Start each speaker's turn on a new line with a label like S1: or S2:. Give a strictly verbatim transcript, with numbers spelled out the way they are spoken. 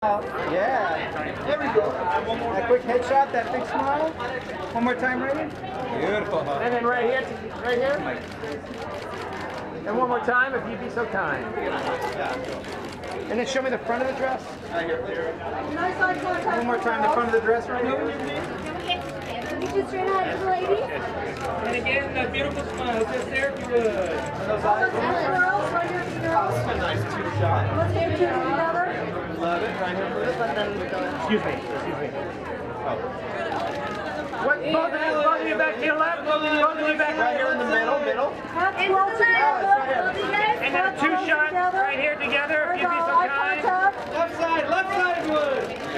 S1: Yeah, there we go. That quick headshot, that big smile. One more time, right here. Beautiful. Huh? And then right here, right here. And one more time, if you'd be so kind. And then show me the front of the dress. Right here. One more time, the front of the dress, right here.
S2: Just straight ahead, lady.
S3: And again, that beautiful smile, just there if you would.
S1: And those eyes.
S2: Girls, right here, girls.
S1: That's a nice two shot.
S2: Let's get two together.
S1: Love it, right here.
S3: Excuse me, excuse me.
S1: Oh.
S3: What, both of you, both of you back to your left, both of you back
S1: right here in the middle, middle.
S2: Have close together.
S3: And then a two shot right here together, if you'd be so kind.
S1: Left side, left side, wood.